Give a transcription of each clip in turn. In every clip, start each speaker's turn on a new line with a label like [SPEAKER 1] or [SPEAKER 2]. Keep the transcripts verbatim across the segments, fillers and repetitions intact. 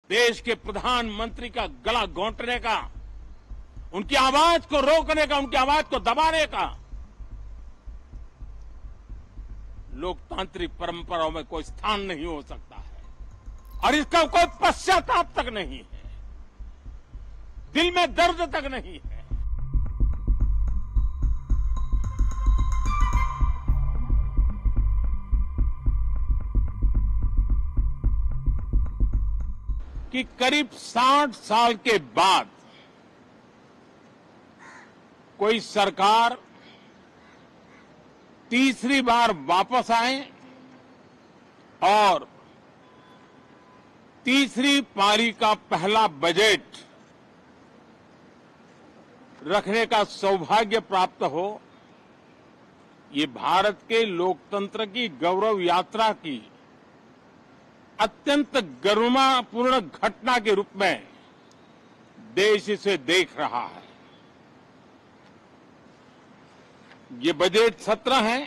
[SPEAKER 1] देश के प्रधानमंत्री का गला घोंटने का, उनकी आवाज को रोकने का, उनकी आवाज को दबाने का लोकतांत्रिक परंपराओं में कोई स्थान नहीं हो सकता है और इसका कोई पश्चाताप तक नहीं है, दिल में दर्द तक नहीं है। कि करीब साठ साल के बाद कोई सरकार तीसरी बार वापस आए और तीसरी पारी का पहला बजट रखने का सौभाग्य प्राप्त हो, ये भारत के लोकतंत्र की गौरव यात्रा की अत्यंत गरिमापूर्ण घटना के रूप में देश इसे देख रहा है। ये बजट सत्र है,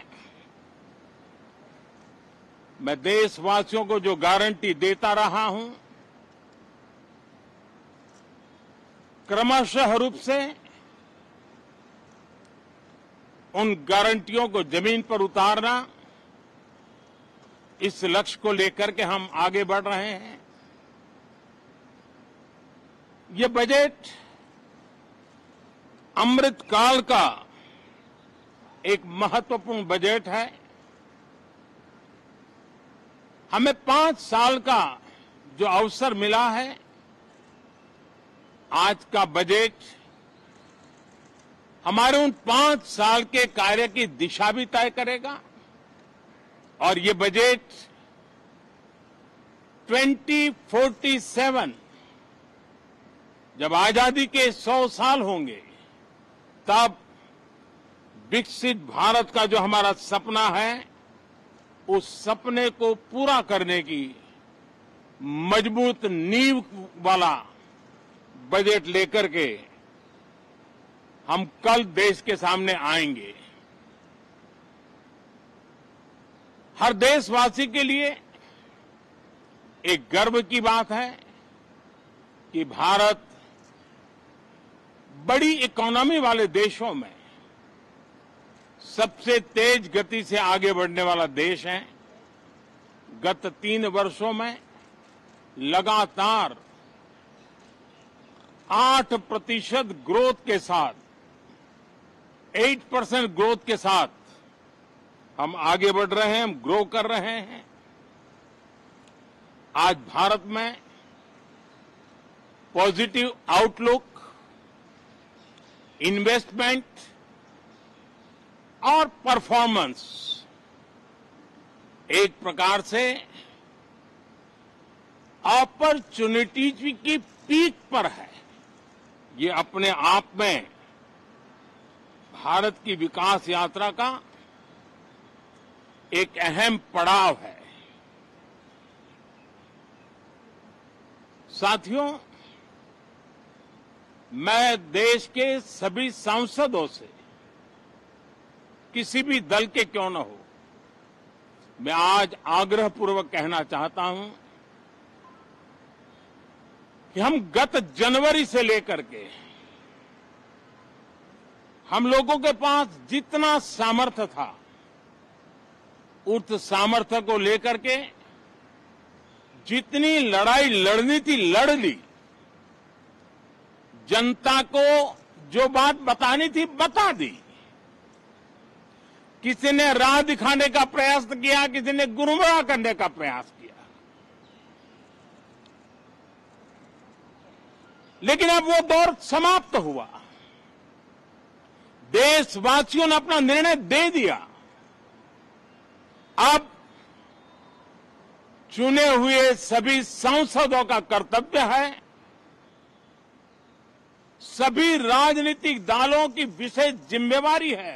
[SPEAKER 1] मैं देशवासियों को जो गारंटी देता रहा हूं, क्रमशः रूप से उन गारंटियों को जमीन पर उतारना, इस लक्ष्य को लेकर के हम आगे बढ़ रहे हैं। ये बजट अमृतकाल का एक महत्वपूर्ण बजट है। हमें पांच साल का जो अवसर मिला है, आज का बजट हमारे उन पांच साल के कार्य की दिशा भी तय करेगा और ये बजट ट्वेंटी फोर्टी सेवन जब आजादी के सौ साल होंगे, तब विकसित भारत का जो हमारा सपना है, उस सपने को पूरा करने की मजबूत नींव वाला बजट लेकर के हम कल देश के सामने आएंगे। हर देशवासी के लिए एक गर्व की बात है कि भारत बड़ी इकोनॉमी वाले देशों में सबसे तेज गति से आगे बढ़ने वाला देश है। गत तीन वर्षों में लगातार आठ प्रतिशत ग्रोथ के साथ, आठ परसेंट ग्रोथ के साथ हम आगे बढ़ रहे हैं, हम ग्रो कर रहे हैं। आज भारत में पॉजिटिव आउटलुक, इन्वेस्टमेंट और परफॉर्मेंस एक प्रकार से अपॉर्चुनिटीज की पीक पर है। ये अपने आप में भारत की विकास यात्रा का एक अहम पड़ाव है। साथियों, मैं देश के सभी सांसदों से, किसी भी दल के क्यों न हो, मैं आज आग्रहपूर्वक कहना चाहता हूं कि हम गत जनवरी से लेकर के हम लोगों के पास जितना सामर्थ्य था, उस सामर्थ्य को लेकर के जितनी लड़ाई लड़नी थी लड़ ली। जनता को जो बात बतानी थी बता दी। किसी ने राह दिखाने का प्रयास किया, किसी ने गुमराह करने का प्रयास किया, लेकिन अब वो दौर समाप्त हुआ। देशवासियों ने अपना निर्णय दे दिया। अब चुने हुए सभी सांसदों का कर्तव्य है, सभी राजनीतिक दलों की विशेष जिम्मेवारी है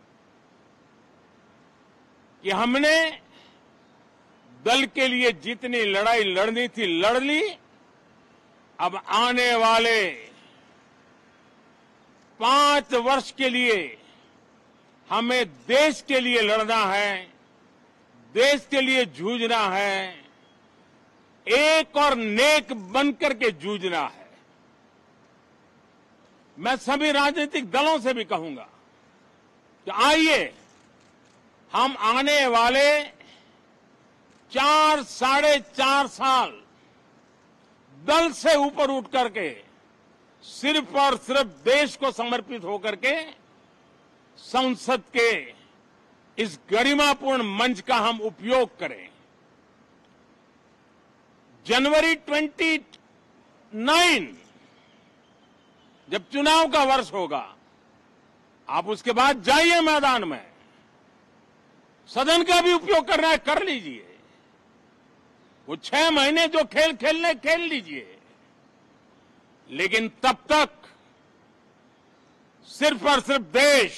[SPEAKER 1] कि हमने दल के लिए जितनी लड़ाई लड़नी थी लड़ ली। अब आने वाले पांच वर्ष के लिए हमें देश के लिए लड़ना है, देश के लिए जूझना है। एक और नेक बनकर के जूझना है। मैं सभी राजनीतिक दलों से भी कहूंगा कि आइए हम आने वाले चार साढ़े चार साल दल से ऊपर उठ करके सिर्फ और सिर्फ देश को समर्पित होकर के संसद के इस गरिमापूर्ण मंच का हम उपयोग करें। जनवरी उनतीस जब चुनाव का वर्ष होगा, आप उसके बाद जाइए मैदान में, सदन का भी उपयोग करना है कर लीजिए। वो छह महीने जो खेल खेलने खेल लीजिए, लेकिन तब तक सिर्फ और सिर्फ देश,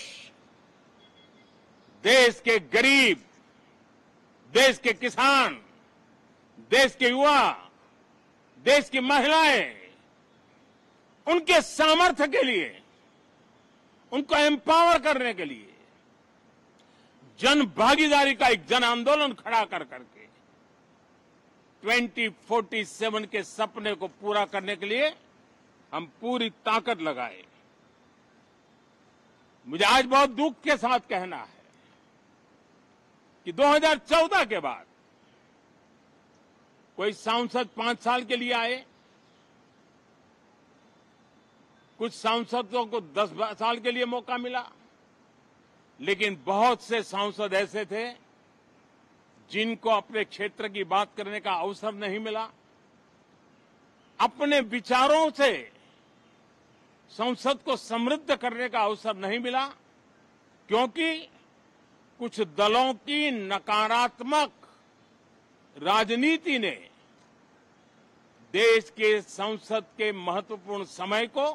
[SPEAKER 1] देश के गरीब, देश के किसान, देश के युवा, देश की महिलाएं, उनके सामर्थ्य के लिए, उनको एम्पावर करने के लिए जन भागीदारी का एक जन आंदोलन खड़ा कर करके ट्वेंटी फोर्टी सेवन के सपने को पूरा करने के लिए हम पूरी ताकत लगाए। मुझे आज बहुत दुख के साथ कहना है कि दो हज़ार चौदह के बाद कोई सांसद पांच साल के लिए आए, कुछ सांसदों को दस साल के लिए मौका मिला, लेकिन बहुत से सांसद ऐसे थे जिनको अपने क्षेत्र की बात करने का अवसर नहीं मिला, अपने विचारों से संसद को समृद्ध करने का अवसर नहीं मिला, क्योंकि कुछ दलों की नकारात्मक राजनीति ने देश के संसद के महत्वपूर्ण समय को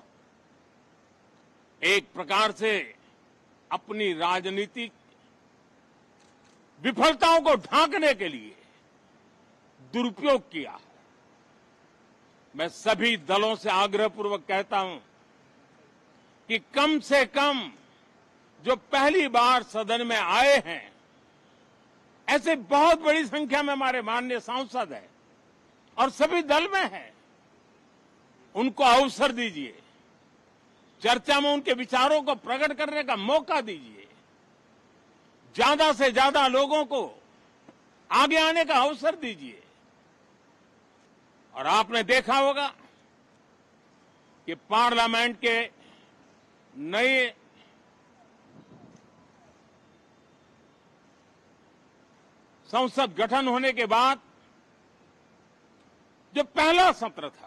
[SPEAKER 1] एक प्रकार से अपनी राजनीतिक विफलताओं को ढांकने के लिए दुरुपयोग किया है। मैं सभी दलों से आग्रहपूर्वक कहता हूं कि कम से कम जो पहली बार सदन में आए हैं, ऐसे बहुत बड़ी संख्या में हमारे माननीय सांसद हैं और सभी दल में हैं, उनको अवसर दीजिए, चर्चा में उनके विचारों को प्रकट करने का मौका दीजिए, ज्यादा से ज्यादा लोगों को आगे आने का अवसर दीजिए। और आपने देखा होगा कि पार्लियामेंट के नए संसद गठन होने के बाद जो पहला सत्र था,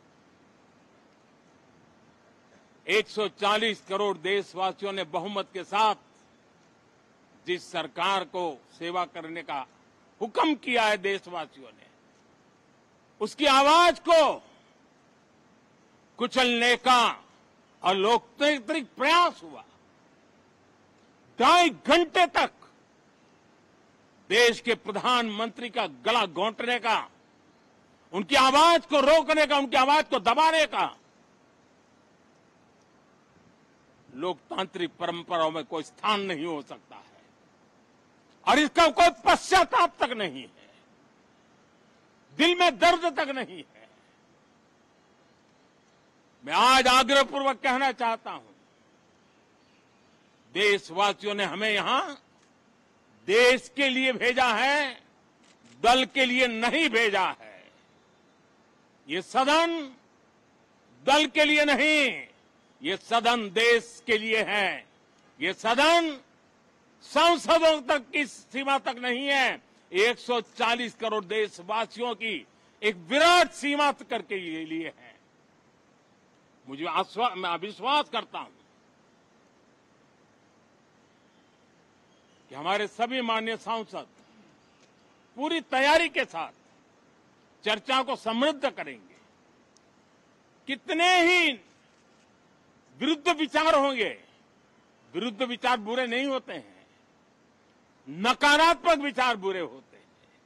[SPEAKER 1] एक सौ चालीस करोड़ देशवासियों ने बहुमत के साथ जिस सरकार को सेवा करने का हुक्म किया है देशवासियों ने, उसकी आवाज को कुचलने का और लोकतांत्रिक प्रयास हुआ। ढाई घंटे तक देश के प्रधानमंत्री का गला घोंटने का, उनकी आवाज को रोकने का, उनकी आवाज को दबाने का लोकतांत्रिक परंपराओं में कोई स्थान नहीं हो सकता है और इसका कोई पश्चाताप तक नहीं है, दिल में दर्द तक नहीं है। मैं आज आग्रहपूर्वक कहना चाहता हूं, देशवासियों ने हमें यहां देश के लिए भेजा है, दल के लिए नहीं भेजा है। ये सदन दल के लिए नहीं, ये सदन देश के लिए है। ये सदन सांसदों तक की सीमा तक नहीं है, एक सौ चालीस करोड़ देशवासियों की एक विराट सीमा करके ये लिए है। मुझे मैं विश्वास करता हूं कि हमारे सभी माननीय सांसद पूरी तैयारी के साथ चर्चा को समृद्ध करेंगे। कितने ही विरुद्ध विचार होंगे, विरुद्ध विचार बुरे नहीं होते हैं, नकारात्मक विचार बुरे होते हैं।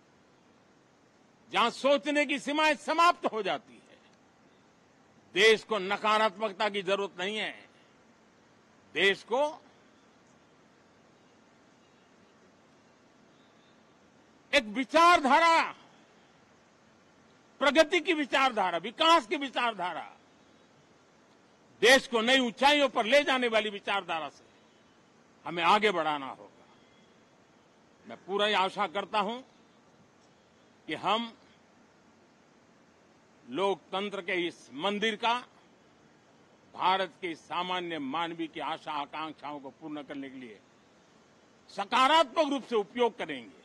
[SPEAKER 1] जहां सोचने की सीमाएं समाप्त हो जाती है, देश को नकारात्मकता की जरूरत नहीं है। देश को एक विचारधारा, प्रगति की विचारधारा, विकास की विचारधारा, देश को नई ऊंचाइयों पर ले जाने वाली विचारधारा से हमें आगे बढ़ाना होगा। मैं पूरा ही आशा करता हूं कि हम लोकतंत्र के इस मंदिर का भारत के सामान्य मानवीय की आशा आकांक्षाओं को पूर्ण करने के लिए सकारात्मक रूप से उपयोग करेंगे।